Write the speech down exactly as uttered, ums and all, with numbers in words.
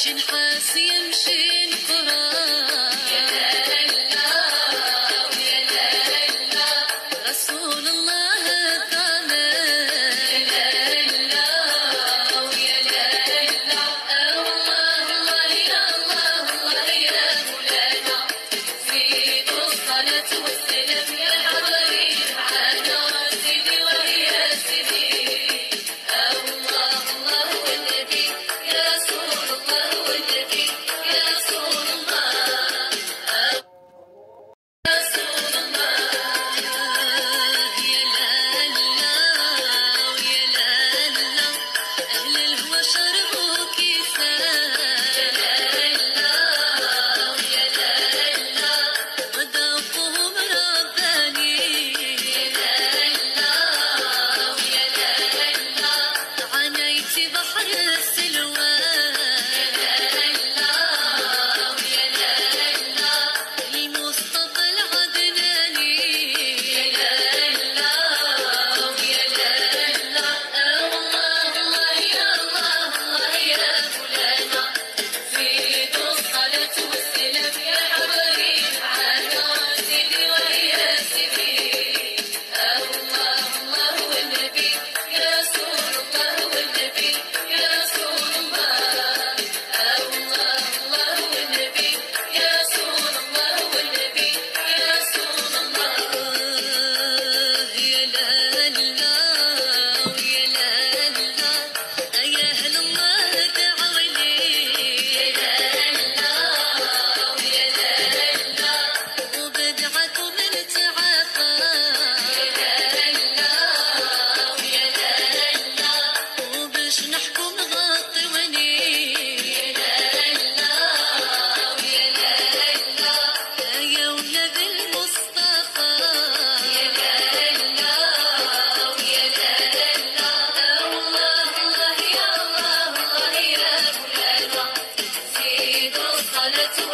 جنحاس يمشي القران يا لا ويا لا رسول الله الضامن يا لا ويا لا الله الله يا الله الله يا مولانا زيد الصلاة والسلام يا حبايب على سيدي ويا سيدي الله الله والنبي يا رسول الله والنبي يا رسول الله رسول الله يا لا لا ويا لا لا أهل الهوى شربوا كفاية يا لا لا ويا لا لا وذوقهم رباني يا لا لا ويا لا لا عانيت بحر السلوى يا لا لا ويا لا لا المصطفى العدناني يا لا لا ويا لا لا الله الله يا الله الله يا مولانا زيد الصلاة والسلام يا حبايب على سيدي ويا سيدي الله الله والنبي يا رسول الله والنبي يا رسول الله الله الله والنبي يا رسول الله والنبي يا رسول الله يا لا لا ويا لا لا يا أهل الله دعوا لي يا لا لا ويا لا لا وبدعكم نتعافى يا لا لا ويا لا لا وباش نحكم غطوني يا لا لا ويا لا لا يا ولاد المصطفى يا لا لا ويا لا لا الله الله يا الله الله يا مولانا زيد الصلاة